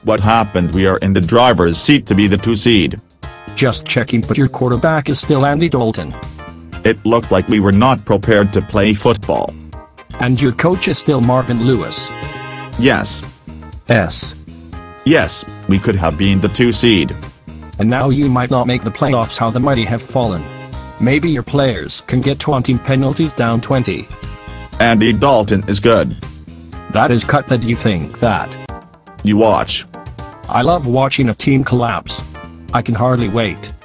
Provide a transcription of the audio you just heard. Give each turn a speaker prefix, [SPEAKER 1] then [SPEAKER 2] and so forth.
[SPEAKER 1] What happened? We are in the driver's seat to be the 2 seed.
[SPEAKER 2] Just checking, but your quarterback is still Andy Dalton.
[SPEAKER 1] It looked like we were not prepared to play football.
[SPEAKER 2] And your coach is still Marvin Lewis.
[SPEAKER 1] Yes.
[SPEAKER 2] Yes,
[SPEAKER 1] we could have been the 2 seed.
[SPEAKER 2] And now you might not make the playoffs. How the mighty have fallen. Maybe your players can get 20 penalties down 20.
[SPEAKER 1] Andy Dalton is good.
[SPEAKER 2] That is cut. That you think that.
[SPEAKER 1] You watch.
[SPEAKER 2] I love watching a team collapse. I can hardly wait.